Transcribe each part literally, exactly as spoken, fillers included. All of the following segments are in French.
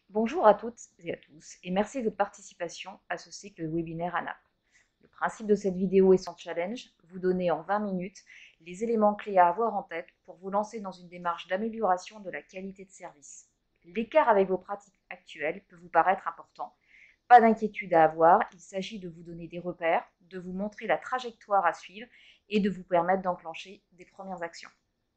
Bonjour à toutes et à tous et merci de votre participation à ce cycle de webinaire A N A P. Le principe de cette vidéo est son challenge, vous donner en vingt minutes les éléments clés à avoir en tête pour vous lancer dans une démarche d'amélioration de la qualité de service. L'écart avec vos pratiques actuelles peut vous paraître important. Pas d'inquiétude à avoir, il s'agit de vous donner des repères, de vous montrer la trajectoire à suivre et de vous permettre d'enclencher des premières actions.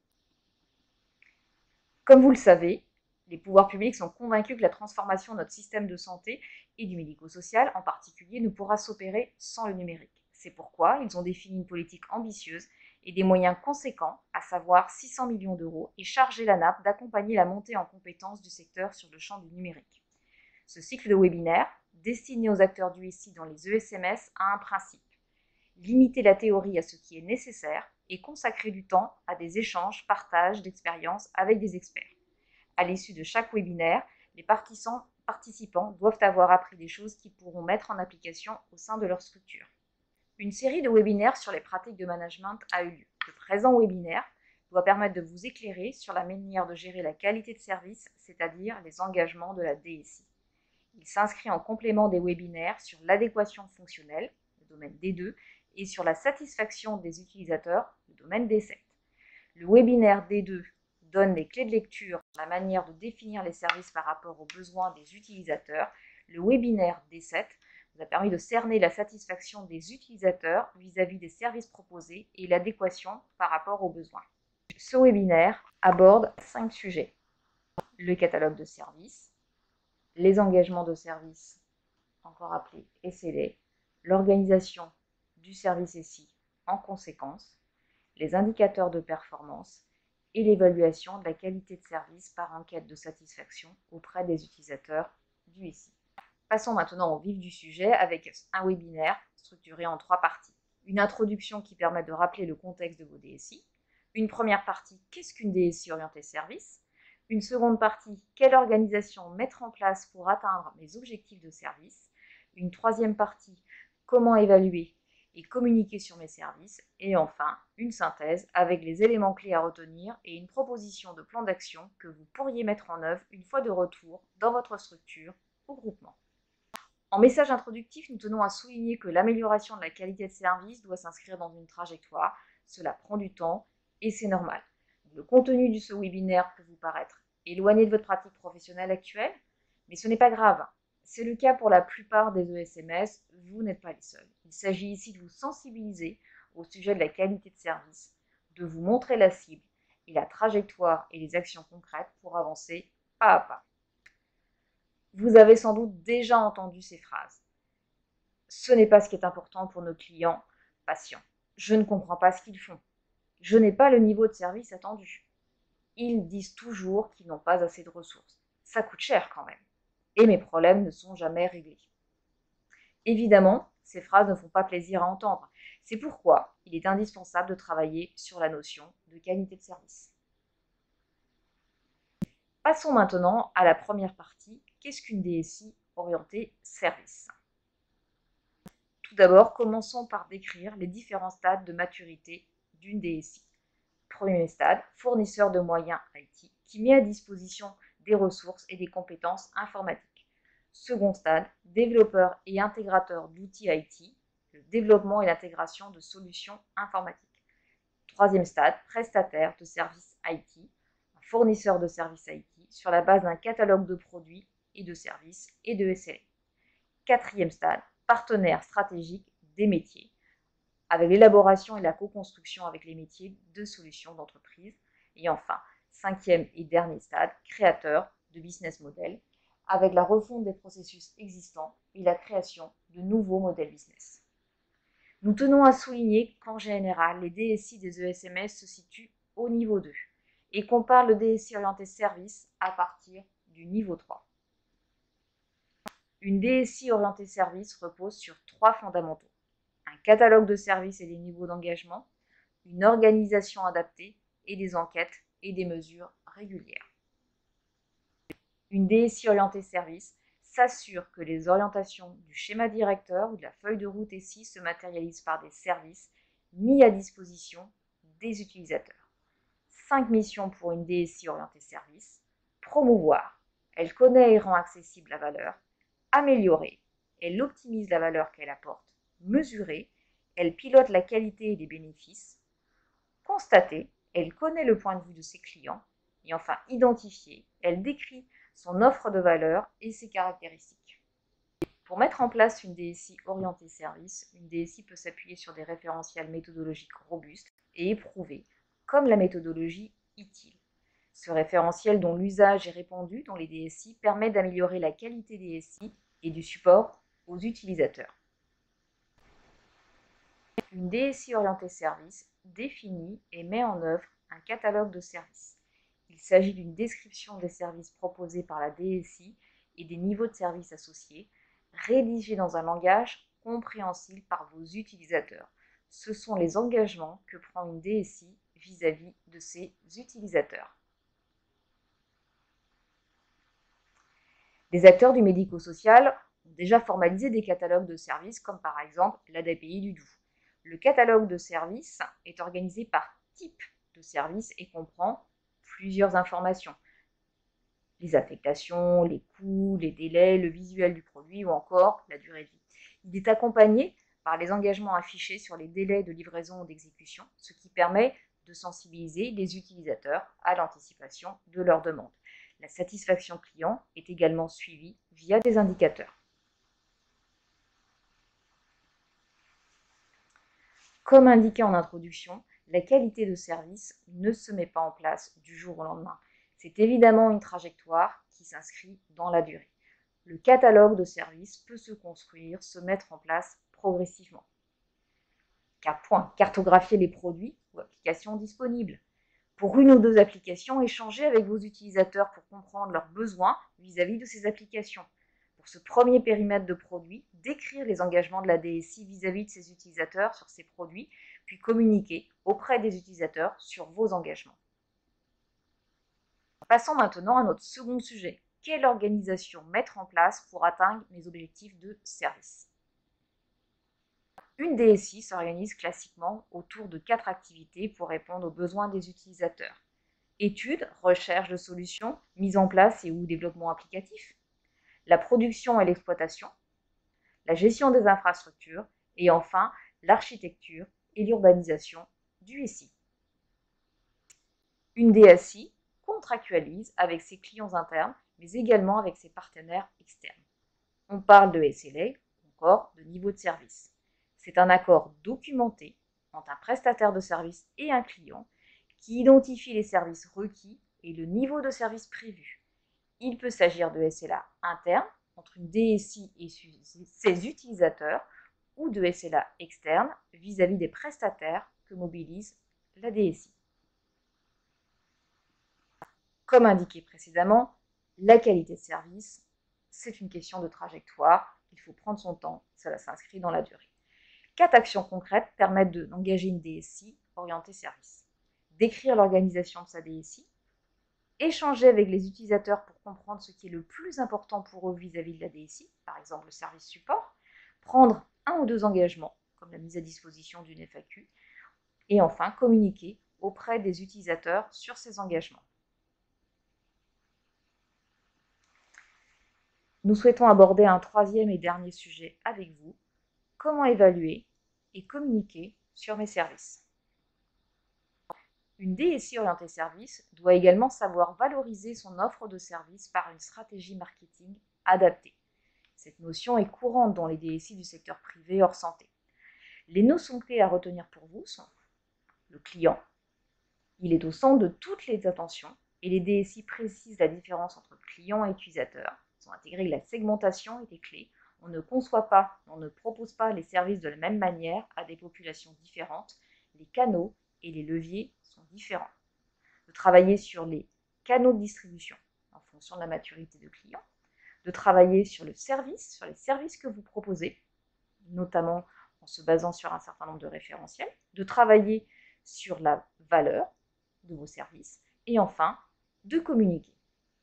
Comme vous le savez, les pouvoirs publics sont convaincus que la transformation de notre système de santé et du médico-social en particulier ne pourra s'opérer sans le numérique. C'est pourquoi ils ont défini une politique ambitieuse et des moyens conséquents, à savoir six cents millions d'euros, et chargé l'A N A P d'accompagner la montée en compétences du secteur sur le champ du numérique. Ce cycle de webinaire, destiné aux acteurs du S I dans les E S M S, a un principe: limiter la théorie à ce qui est nécessaire et consacrer du temps à des échanges, partages d'expériences avec des experts. À l'issue de chaque webinaire, les participants doivent avoir appris des choses qu'ils pourront mettre en application au sein de leur structure. Une série de webinaires sur les pratiques de management a eu lieu. Le présent webinaire doit permettre de vous éclairer sur la manière de gérer la qualité de service, c'est-à-dire les engagements de la D S I. Il s'inscrit en complément des webinaires sur l'adéquation fonctionnelle, le domaine D deux, et sur la satisfaction des utilisateurs, le domaine D sept. Le webinaire D deux donne les clés de lecture, la manière de définir les services par rapport aux besoins des utilisateurs. Le webinaire D sept vous a permis de cerner la satisfaction des utilisateurs vis-à-vis des services proposés et l'adéquation par rapport aux besoins. Ce webinaire aborde cinq sujets: le catalogue de services, les engagements de service, encore appelés S L A, l'organisation du service S I en conséquence, les indicateurs de performance et l'évaluation de la qualité de service par enquête de satisfaction auprès des utilisateurs du S I. Passons maintenant au vif du sujet avec un webinaire structuré en trois parties. Une introduction qui permet de rappeler le contexte de vos D S I. Une première partie, qu'est-ce qu'une D S I orientée service? Une seconde partie, quelle organisation mettre en place pour atteindre mes objectifs de service? Une troisième partie, comment évaluer et communiquer sur mes services. Et enfin, une synthèse avec les éléments clés à retenir et une proposition de plan d'action que vous pourriez mettre en œuvre une fois de retour dans votre structure ou groupement. En message introductif, nous tenons à souligner que l'amélioration de la qualité de service doit s'inscrire dans une trajectoire. Cela prend du temps et c'est normal. Le contenu de ce webinaire peut vous paraître éloigné de votre pratique professionnelle actuelle, mais ce n'est pas grave. C'est le cas pour la plupart des E S M S, vous n'êtes pas les seuls. Il s'agit ici de vous sensibiliser au sujet de la qualité de service, de vous montrer la cible et la trajectoire et les actions concrètes pour avancer pas à pas. Vous avez sans doute déjà entendu ces phrases. Ce n'est pas ce qui est important pour nos clients patients. Je ne comprends pas ce qu'ils font. Je n'ai pas le niveau de service attendu. Ils disent toujours qu'ils n'ont pas assez de ressources. Ça coûte cher quand même. Et mes problèmes ne sont jamais réglés. Évidemment, ces phrases ne font pas plaisir à entendre. C'est pourquoi il est indispensable de travailler sur la notion de qualité de service. Passons maintenant à la première partie. Qu'est-ce qu'une D S I orientée service? Tout d'abord, commençons par décrire les différents stades de maturité d'une D S I. Premier stade, fournisseur de moyens I T, qui met à disposition des ressources et des compétences informatiques. Second stade, développeur et intégrateur d'outils I T, le développement et l'intégration de solutions informatiques. Troisième stade, prestataire de services I T, un fournisseur de services I T sur la base d'un catalogue de produits et de services et de S L A. Quatrième stade, partenaire stratégique des métiers, avec l'élaboration et la co-construction avec les métiers de solutions d'entreprise. Et enfin, cinquième et dernier stade, créateur de business model, avec la refonte des processus existants et la création de nouveaux modèles business. Nous tenons à souligner qu'en général, les D S I des E S M S se situent au niveau deux et qu'on parle de D S I orienté service à partir du niveau trois. Une D S I orientée service repose sur trois fondamentaux: un catalogue de services et des niveaux d'engagement, une organisation adaptée et des enquêtes et des mesures régulières. Une D S I orientée service s'assure que les orientations du schéma directeur ou de la feuille de route S I se matérialisent par des services mis à disposition des utilisateurs. Cinq missions pour une D S I orientée service: promouvoir, Elle connaît et rend accessible la valeur. Améliorer, elle optimise la valeur qu'elle apporte. Mesurer, elle pilote la qualité et les bénéfices. Constater, elle connaît le point de vue de ses clients. Et enfin, identifier, elle décrit son offre de valeur et ses caractéristiques. Pour mettre en place une D S I orientée service, une D S I peut s'appuyer sur des référentiels méthodologiques robustes et éprouvés, comme la méthodologie I T I L. Ce référentiel, dont l'usage est répandu dans les D S I, permet d'améliorer la qualité des D S I et du support aux utilisateurs. Une D S I orientée service définit et met en œuvre un catalogue de services. Il s'agit d'une description des services proposés par la D S I et des niveaux de services associés, rédigés dans un langage compréhensible par vos utilisateurs. Ce sont les engagements que prend une D S I vis-à-vis de ses utilisateurs. Les acteurs du médico-social ont déjà formalisé des catalogues de services, comme par exemple l'A D A P I du Doubs. Le catalogue de services est organisé par type de service et comprend plusieurs informations. Les affectations, les coûts, les délais, le visuel du produit ou encore la durée de vie. Il est accompagné par les engagements affichés sur les délais de livraison ou d'exécution, ce qui permet de sensibiliser les utilisateurs à l'anticipation de leurs demandes. La satisfaction client est également suivie via des indicateurs. Comme indiqué en introduction, la qualité de service ne se met pas en place du jour au lendemain. C'est évidemment une trajectoire qui s'inscrit dans la durée. Le catalogue de services peut se construire, se mettre en place progressivement. Cas point, cartographier les produits ou applications disponibles. Pour une ou deux applications, échangez avec vos utilisateurs pour comprendre leurs besoins vis-à-vis de ces applications. Pour ce premier périmètre de produits, décrire les engagements de la D S I vis-à-vis de ses utilisateurs sur ces produits, puis communiquer auprès des utilisateurs sur vos engagements. Passons maintenant à notre second sujet. Quelle organisation mettre en place pour atteindre mes objectifs de service ? Une D S I s'organise classiquement autour de quatre activités pour répondre aux besoins des utilisateurs. Études, recherche de solutions, mise en place et ou développement applicatif, la production et l'exploitation, la gestion des infrastructures et enfin l'architecture et l'urbanisation du S I. Une D S I contractualise avec ses clients internes mais également avec ses partenaires externes. On parle de S L A ou encore de niveau de service. C'est un accord documenté entre un prestataire de service et un client qui identifie les services requis et le niveau de service prévu. Il peut s'agir de S L A interne entre une D S I et ses utilisateurs ou de S L A externe vis-à-vis des prestataires que mobilise la D S I. Comme indiqué précédemment, la qualité de service, c'est une question de trajectoire. Il faut prendre son temps, cela s'inscrit dans la durée. Quatre actions concrètes permettent d'engager une D S I orientée service. Décrire l'organisation de sa D S I, échanger avec les utilisateurs pour comprendre ce qui est le plus important pour eux vis-à-vis de la D S I, par exemple le service support, prendre un ou deux engagements, comme la mise à disposition d'une F A Q, et enfin communiquer auprès des utilisateurs sur ces engagements. Nous souhaitons aborder un troisième et dernier sujet avec vous. Comment évaluer et communiquer sur mes services? Une D S I orientée service doit également savoir valoriser son offre de service par une stratégie marketing adaptée. Cette notion est courante dans les D S I du secteur privé hors santé. Les notions clés à retenir pour vous sont le client. Il est au centre de toutes les attentions et les D S I précisent la différence entre client et utilisateur. Ils ont intégré que la segmentation était clé. On ne conçoit pas, on ne propose pas les services de la même manière à des populations différentes. Les canaux et les leviers sont différents. De travailler sur les canaux de distribution en fonction de la maturité de client. De travailler sur le service, sur les services que vous proposez, notamment en se basant sur un certain nombre de référentiels. De travailler sur la valeur de vos services. Et enfin, de communiquer.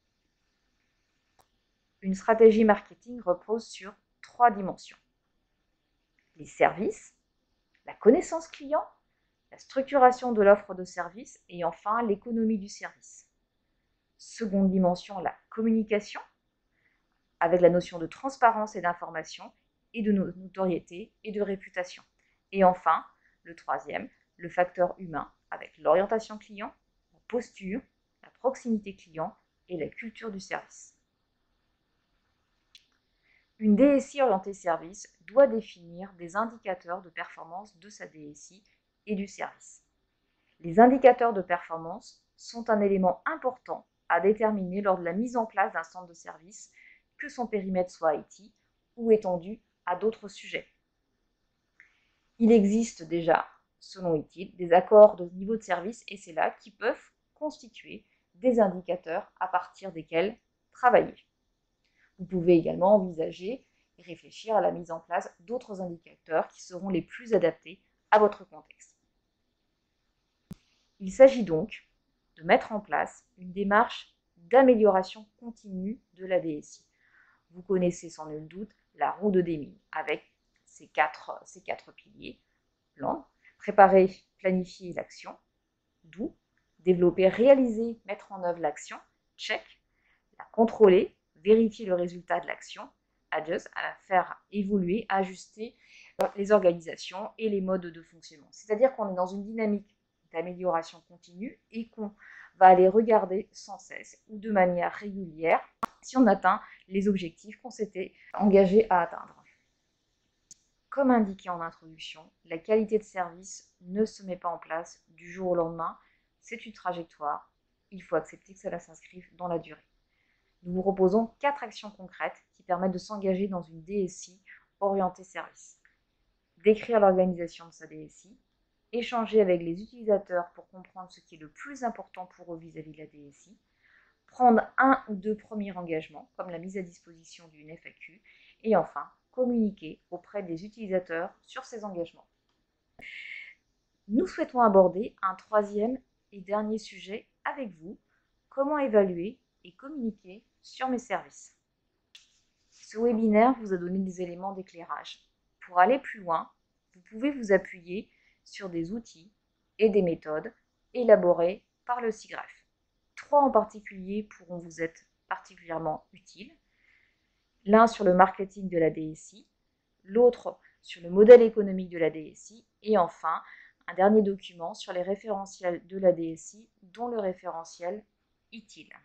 Une stratégie marketing repose sur trois dimensions. Les services, la connaissance client, la structuration de l'offre de service et enfin l'économie du service. Seconde dimension, la communication, avec la notion de transparence et d'information, et de notoriété et de réputation. Et enfin, le troisième, le facteur humain, avec l'orientation client, la posture, la proximité client et la culture du service. Une D S I orientée service doit définir des indicateurs de performance de sa D S I et du service. Les indicateurs de performance sont un élément important à déterminer lors de la mise en place d'un centre de service, que son périmètre soit I T ou étendu à d'autres sujets. Il existe déjà, selon I T I L, des accords de niveau de service et c'est là qui peuvent constituer des indicateurs à partir desquels travailler. Vous pouvez également envisager et réfléchir à la mise en place d'autres indicateurs qui seront les plus adaptés à votre contexte. Il s'agit donc de mettre en place une démarche d'amélioration continue de la D S I. Vous connaissez sans nul doute la roue de Deming avec ses quatre, ses quatre piliers. Plan, préparer, planifier l'action, do, développer, réaliser, mettre en œuvre l'action, check, la contrôler, vérifier le résultat de l'action, adjust, à la faire évoluer, ajuster les organisations et les modes de fonctionnement. C'est-à-dire qu'on est dans une dynamique d'amélioration continue et qu'on va aller regarder sans cesse ou de manière régulière si on atteint les objectifs qu'on s'était engagé à atteindre. Comme indiqué en introduction, la qualité de service ne se met pas en place du jour au lendemain, c'est une trajectoire, il faut accepter que cela s'inscrive dans la durée. Nous vous proposons quatre actions concrètes qui permettent de s'engager dans une D S I orientée service. Décrire l'organisation de sa D S I, échanger avec les utilisateurs pour comprendre ce qui est le plus important pour eux vis-à-vis de la D S I, prendre un ou deux premiers engagements, comme la mise à disposition d'une F A Q, et enfin, communiquer auprès des utilisateurs sur ces engagements. Nous souhaitons aborder un troisième et dernier sujet avec vous, comment évaluer et communiquer sur mes services. Ce webinaire vous a donné des éléments d'éclairage. Pour aller plus loin, vous pouvez vous appuyer sur des outils et des méthodes élaborées par le SIGREF. Trois en particulier pourront vous être particulièrement utiles. L'un sur le marketing de la D S I, l'autre sur le modèle économique de la D S I et enfin un dernier document sur les référentiels de la D S I, dont le référentiel I T I L.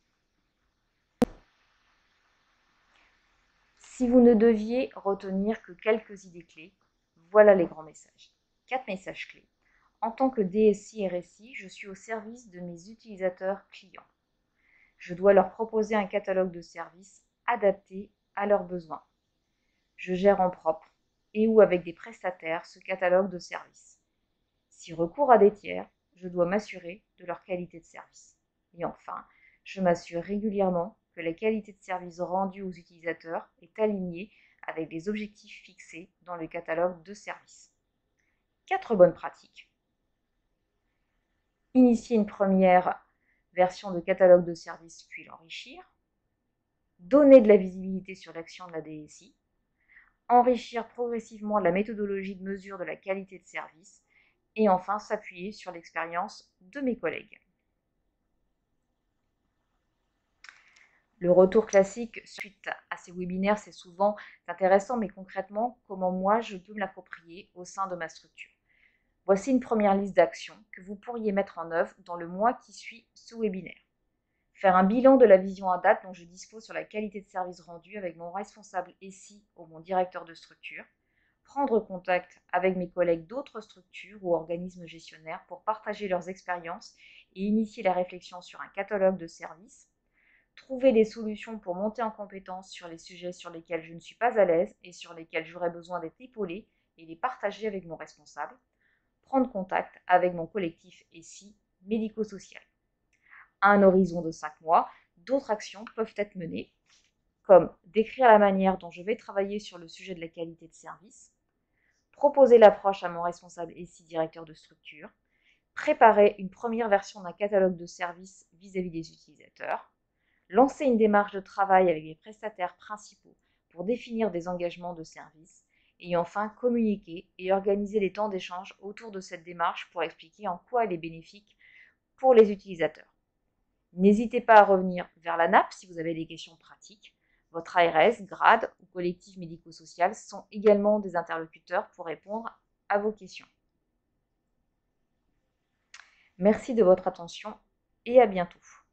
Si vous ne deviez retenir que quelques idées clés, voilà les grands messages. Quatre messages clés. En tant que D S I R S I, je suis au service de mes utilisateurs clients. Je dois leur proposer un catalogue de services adapté à leurs besoins. Je gère en propre et ou avec des prestataires ce catalogue de services. Si recours à des tiers, je dois m'assurer de leur qualité de service. Et enfin, je m'assure régulièrement que la qualité de service rendue aux utilisateurs est alignée avec les objectifs fixés dans le catalogue de services. Quatre bonnes pratiques. Initier une première version de catalogue de services puis l'enrichir. Donner de la visibilité sur l'action de la D S I. Enrichir progressivement la méthodologie de mesure de la qualité de service. Et enfin, s'appuyer sur l'expérience de mes collègues. Le retour classique suite à ces webinaires, c'est souvent intéressant, mais concrètement, comment moi je peux me l'approprier au sein de ma structure. Voici une première liste d'actions que vous pourriez mettre en œuvre dans le mois qui suit ce webinaire. Faire un bilan de la vision à date dont je dispose sur la qualité de service rendu avec mon responsable S I ou mon directeur de structure. Prendre contact avec mes collègues d'autres structures ou organismes gestionnaires pour partager leurs expériences et initier la réflexion sur un catalogue de services. Trouver des solutions pour monter en compétence sur les sujets sur lesquels je ne suis pas à l'aise et sur lesquels j'aurais besoin d'être épaulé et les partager avec mon responsable. Prendre contact avec mon collectif S I médico-social. À un horizon de cinq mois, d'autres actions peuvent être menées, comme décrire la manière dont je vais travailler sur le sujet de la qualité de service, proposer l'approche à mon responsable S I directeur de structure, préparer une première version d'un catalogue de services vis-à-vis des utilisateurs, lancer une démarche de travail avec les prestataires principaux pour définir des engagements de service et enfin communiquer et organiser des temps d'échange autour de cette démarche pour expliquer en quoi elle est bénéfique pour les utilisateurs. N'hésitez pas à revenir vers l'A N A P si vous avez des questions pratiques. Votre A R S, grade ou collectif médico-social sont également des interlocuteurs pour répondre à vos questions. Merci de votre attention et à bientôt.